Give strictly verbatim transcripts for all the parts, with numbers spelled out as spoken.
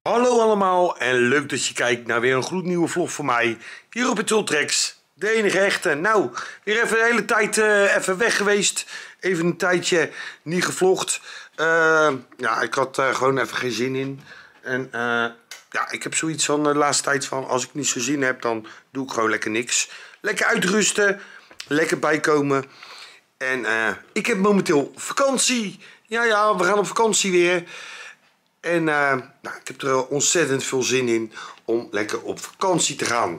Hallo allemaal en leuk dat je kijkt naar weer een gloednieuwe vlog van mij hier op het Ultrex, de enige echte. Nou, weer even de hele tijd uh, even weg geweest, even een tijdje niet gevlogd. Uh, ja, ik had uh, gewoon even geen zin in en uh, ja, ik heb zoiets van de laatste tijd van als ik niet zo zin heb, dan doe ik gewoon lekker niks. Lekker uitrusten, lekker bijkomen en uh, ik heb momenteel vakantie. Ja, ja, we gaan op vakantie weer. En uh, nou, ik heb er ontzettend veel zin in om lekker op vakantie te gaan.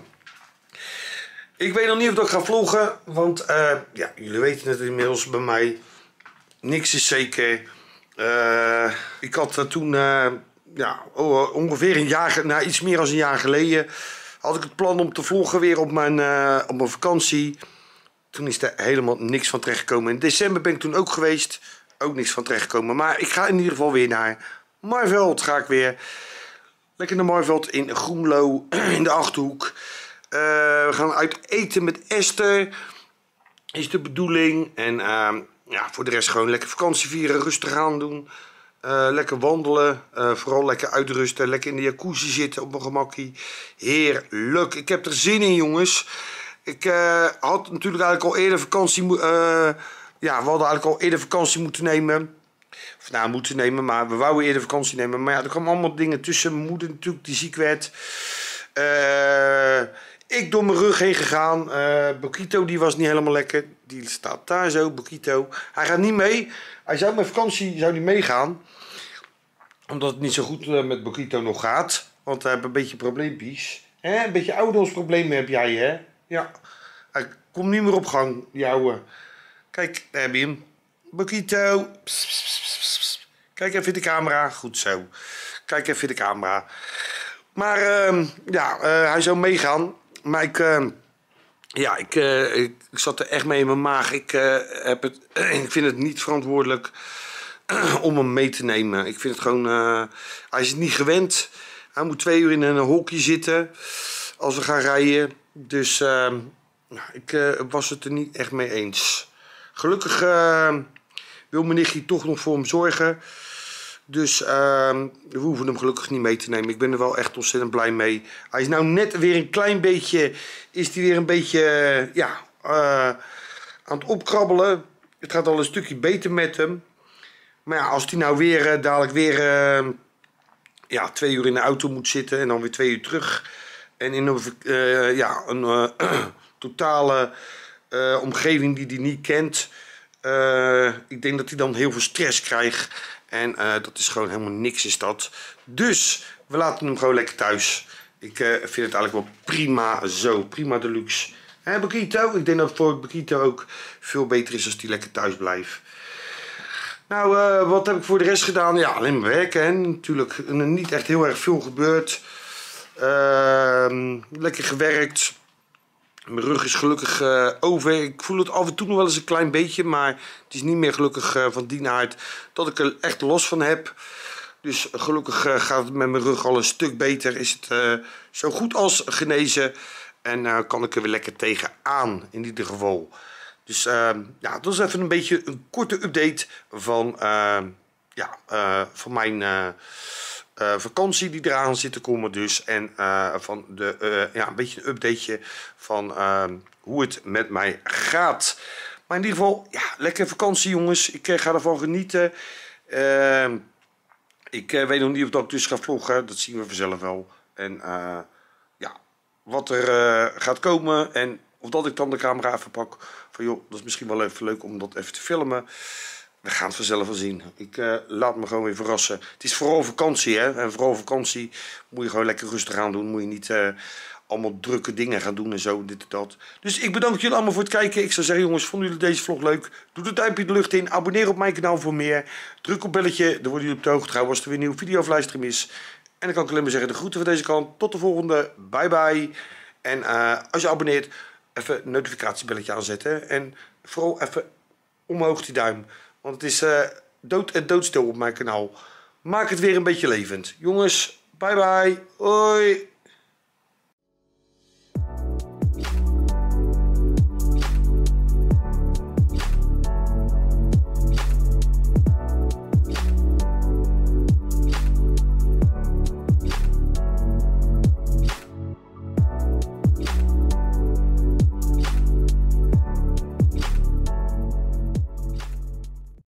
Ik weet nog niet of ik ga vloggen, want uh, ja, jullie weten het inmiddels bij mij. Niks is zeker. Uh, ik had uh, toen, uh, ja, oh, ongeveer een jaar, nou, iets meer dan een jaar geleden, had ik het plan om te vloggen weer op mijn, uh, op mijn vakantie. Toen is er helemaal niks van terechtgekomen. In december ben ik toen ook geweest, ook niks van terechtgekomen. Maar ik ga in ieder geval weer naar Marveld ga ik weer. Lekker naar Marveld in Groenlo, in de Achterhoek. Uh, we gaan uit eten met Esther. Is de bedoeling. En uh, ja, voor de rest gewoon lekker vakantie vieren, rustig aan doen. Uh, lekker wandelen. Uh, vooral lekker uitrusten. Lekker in de jacuzzi zitten op mijn gemakkie. Heerlijk. Ik heb er zin in, jongens. Ik uh, had natuurlijk eigenlijk al eerder vakantie. Uh, ja, we hadden eigenlijk al eerder vakantie moeten nemen. Of nou, moeten nemen, maar we wouden eerder vakantie nemen. Maar ja, er kwamen allemaal dingen tussen. Mijn moeder natuurlijk, die ziek werd. Uh, ik door mijn rug heen gegaan. Uh, Bokito, die was niet helemaal lekker. Die staat daar zo, Bokito. Hij gaat niet mee. Hij zou met vakantie zou die meegaan. Omdat het niet zo goed uh, met Bokito nog gaat. Want hij heeft een beetje probleempjes. Hè? Een beetje ouderdomsproblemen heb jij, hè? Ja. Hij komt niet meer op gang, die ouwe. Kijk, daar heb je hem. Bokito. Pss, pss, pss, pss. Kijk even in de camera. Goed zo. Kijk even in de camera. Maar uh, ja, uh, hij zou meegaan. Maar ik, uh, ja, ik, uh, ik, ik zat er echt mee in mijn maag. Ik, uh, heb het, ik vind het niet verantwoordelijk om hem mee te nemen. Ik vind het gewoon... Uh, hij is het niet gewend. Hij moet twee uur in een hokje zitten als we gaan rijden. Dus uh, ik uh, was het er niet echt mee eens. Gelukkig uh, wil mijn nichtje toch nog voor hem zorgen. Dus uh, we hoeven hem gelukkig niet mee te nemen. Ik ben er wel echt ontzettend blij mee. Hij is nou net weer een klein beetje... Is hij weer een beetje... Uh, ja... Uh, aan het opkrabbelen. Het gaat al een stukje beter met hem. Maar ja, als hij nou weer... Uh, dadelijk weer... Uh, ja, twee uur in de auto moet zitten. En dan weer twee uur terug. En in een... Uh, ja, een... Uh, totale... Uh, omgeving die hij niet kent. Uh, ik denk dat hij dan heel veel stress krijgt. En uh, dat is gewoon helemaal niks is dat. Dus we laten hem gewoon lekker thuis. Ik uh, vind het eigenlijk wel prima zo. Prima deluxe. Hè, Bokito? Ik denk dat het voor Bokito ook veel beter is als hij lekker thuis blijft. Nou, uh, wat heb ik voor de rest gedaan? Ja, alleen maar werken. Hè. Natuurlijk niet echt heel erg veel gebeurd. Uh, lekker gewerkt. Mijn rug is gelukkig uh, over. Ik voel het af en toe nog wel eens een klein beetje. Maar het is niet meer gelukkig uh, van die aard dat ik er echt los van heb. Dus gelukkig uh, gaat het met mijn rug al een stuk beter. Is het uh, zo goed als genezen. En uh, kan ik er weer lekker tegenaan in ieder geval. Dus uh, ja, dat was even een beetje een korte update van, uh, ja, uh, van mijn... Uh, Uh, vakantie die eraan zit te komen dus. En uh, van de, uh, ja, een beetje een updateje van uh, hoe het met mij gaat. Maar in ieder geval, ja, lekker vakantie jongens. Ik uh, ga ervan genieten. Uh, ik uh, weet nog niet of dat ik dus ga vloggen. Dat zien we vanzelf wel. En uh, ja, wat er uh, gaat komen. En of dat ik dan de camera even pak. Van joh, dat is misschien wel even leuk om dat even te filmen. We gaan het vanzelf wel zien. Ik uh, laat me gewoon weer verrassen. Het is vooral vakantie, hè. En vooral vakantie moet je gewoon lekker rustig aan doen. Moet je niet uh, allemaal drukke dingen gaan doen en zo, dit en dat. Dus ik bedank jullie allemaal voor het kijken. Ik zou zeggen, jongens, vonden jullie deze vlog leuk? Doe de duimpje de lucht in. Abonneer op mijn kanaal voor meer. Druk op belletje, dan worden jullie op de hoogte gehouden als er weer een nieuwe video of livestream is. En dan kan ik alleen maar zeggen, de groeten van deze kant. Tot de volgende. Bye bye. En uh, als je abonneert, even een notificatiebelletje aanzetten. En vooral even omhoog die duim. Want het is uh, dood en doodstil op mijn kanaal. Maak het weer een beetje levend. Jongens, bye bye. Hoi.